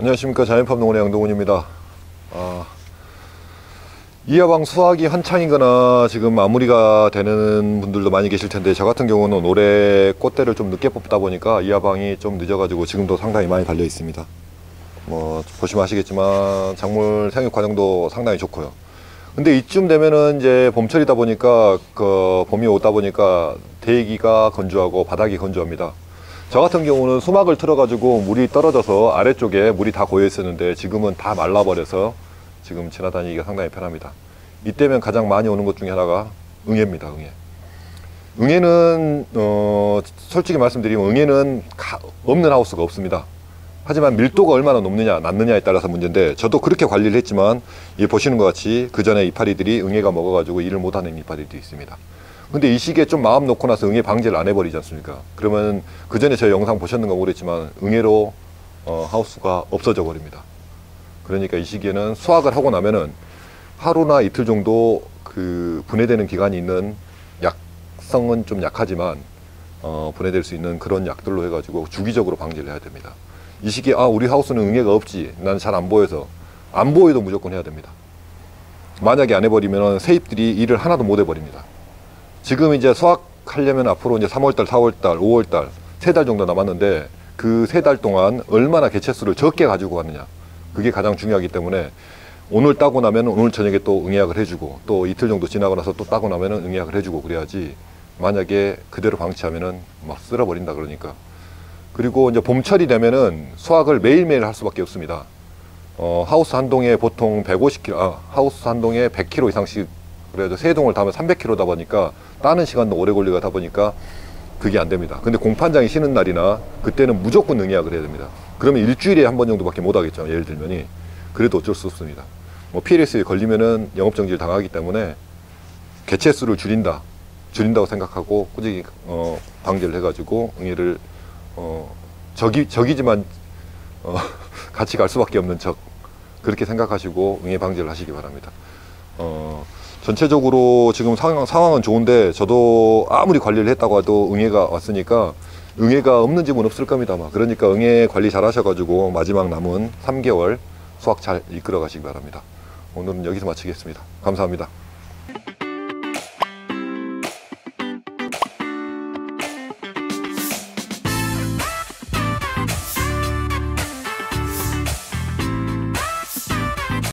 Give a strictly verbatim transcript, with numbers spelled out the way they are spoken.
안녕하십니까. 자연팜농원의 양동훈입니다. 아, 이하방 수확이 한창이거나 지금 마무리가 되는 분들도 많이 계실 텐데, 저 같은 경우는 올해 꽃대를 좀 늦게 뽑다 보니까 이하방이 좀 늦어가지고 지금도 상당히 많이 달려 있습니다. 뭐 보시면 아시겠지만 작물 생육 과정도 상당히 좋고요. 근데 이쯤 되면은 이제 봄철이다 보니까 그 봄이 오다 보니까 대기가 건조하고 바닥이 건조합니다. 저 같은 경우는 수막을 틀어가지고 물이 떨어져서 아래쪽에 물이 다 고여 있었는데 지금은 다 말라버려서 지금 지나다니기가 상당히 편합니다. 이때면 가장 많이 오는 것 중에 하나가 응애입니다. 응애. 응애는 어, 솔직히 말씀드리면 응애는 가, 없는 하우스가 없습니다. 하지만 밀도가 얼마나 높느냐 낮느냐에 따라서 문제인데, 저도 그렇게 관리를 했지만 이 보시는 것 같이 그 전에 이파리들이 응애가 먹어가지고 일을 못하는 이파리들이 있습니다. 근데 이 시기에 좀 마음 놓고 나서 응애 방제를 안 해버리지 않습니까? 그러면 그 전에 제 영상 보셨는가 모르겠지만 응애로 어, 하우스가 없어져 버립니다. 그러니까 이 시기에는 수확을 하고 나면은 하루나 이틀 정도 그 분해되는 기간이 있는 약성은 좀 약하지만 어, 분해될 수 있는 그런 약들로 해가지고 주기적으로 방제를 해야 됩니다. 이 시기에 아 우리 하우스는 응애가 없지, 나는 잘 안 보여서, 안 보여도 무조건 해야 됩니다. 만약에 안 해버리면 새잎들이 일을 하나도 못 해버립니다. 지금 이제 수확하려면 앞으로 이제 삼월달, 사월달, 오월달 세 달 정도 남았는데, 그 세 달 동안 얼마나 개체수를 적게 가지고 갔느냐, 그게 가장 중요하기 때문에 오늘 따고 나면 오늘 저녁에 또 응애약을 해주고, 또 이틀 정도 지나고 나서 또 따고 나면은 응애약을 해주고, 그래야지 만약에 그대로 방치하면은 막 쓸어버린다 그러니까. 그리고 이제 봄철이 되면은 수확을 매일매일 할 수밖에 없습니다. 어, 하우스 한 동에 보통 백오십 킬로그램, 아, 하우스 한 동에 백 킬로그램 이상씩, 그래도 세 동을 다면 삼백 킬로그램다 보니까 따는 시간도 오래 걸리고 하다 보니까 그게 안 됩니다. 근데 공판장이 쉬는 날이나 그때는 무조건 응애약을 해야 됩니다. 그러면 일주일에 한 번 정도밖에 못 하겠죠. 예를 들면이. 그래도 어쩔 수 없습니다. 뭐 피엘에스에 걸리면은 영업정지를 당하기 때문에 개체수를 줄인다, 줄인다고 생각하고 꾸준히 어, 방제를 해가지고 응애를 어, 적이, 적이지만 어, 같이 갈 수밖에 없는 적, 그렇게 생각하시고 응애 방제를 하시기 바랍니다. 어, 전체적으로 지금 상황, 상황은 좋은데, 저도 아무리 관리를 했다고 해도 응애가 왔으니까 응애가 없는 집은 없을 겁니다. 아마. 그러니까 응애 관리 잘 하셔가지고 마지막 남은 삼 개월 수확 잘 이끌어 가시기 바랍니다. 오늘은 여기서 마치겠습니다. 감사합니다.